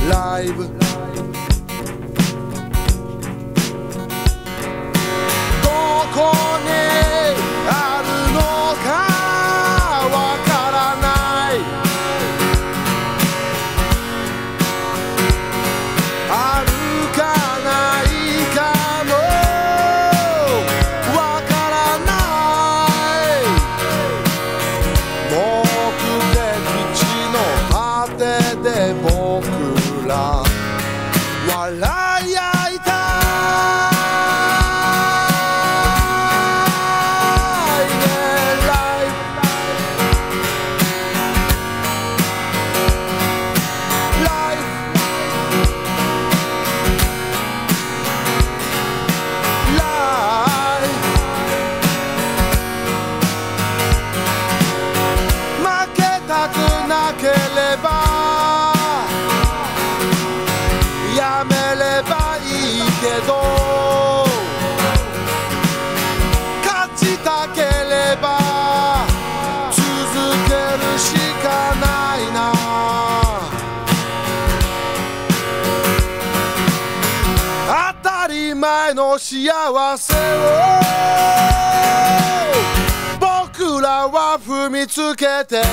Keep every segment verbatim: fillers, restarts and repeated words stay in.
ライブどこにあるのかわからないあるかないかもわからない目的地の果てで僕ら笑い合いたいねライフライフライフ負けたくなければやめればいいけど勝ちたければ続けるしかないな当たり前の幸せを僕らは踏みつけている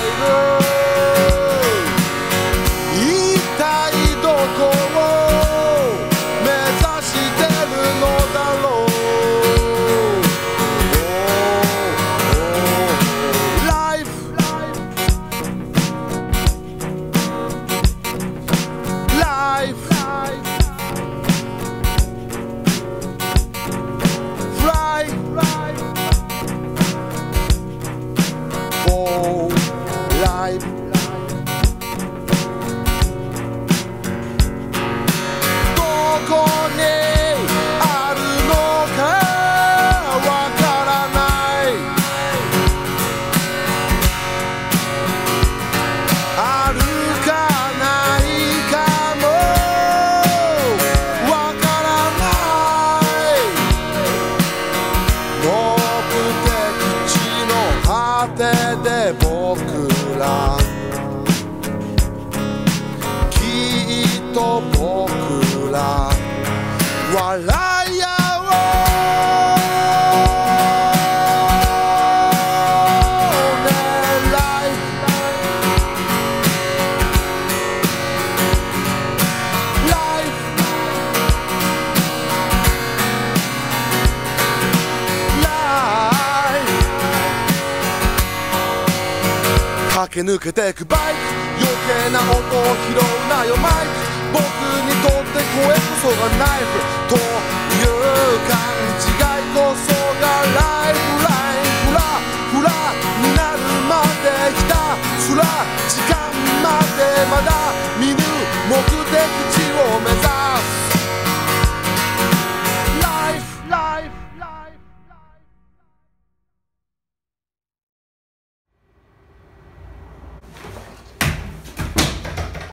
一体どこを目指してるのだろうライフライフフライオーライフどこにあるのかわからないあるかないかもわからない目的地の果てで僕らきっと僕ら笑い合おうねライフライフライフ駆け抜けてくバイク余計な音を拾うなよマイク僕にとって声こそがナイフという勘違いこそがライフラインフラフラになるまでひたすら時間までまだ見ぬ目的地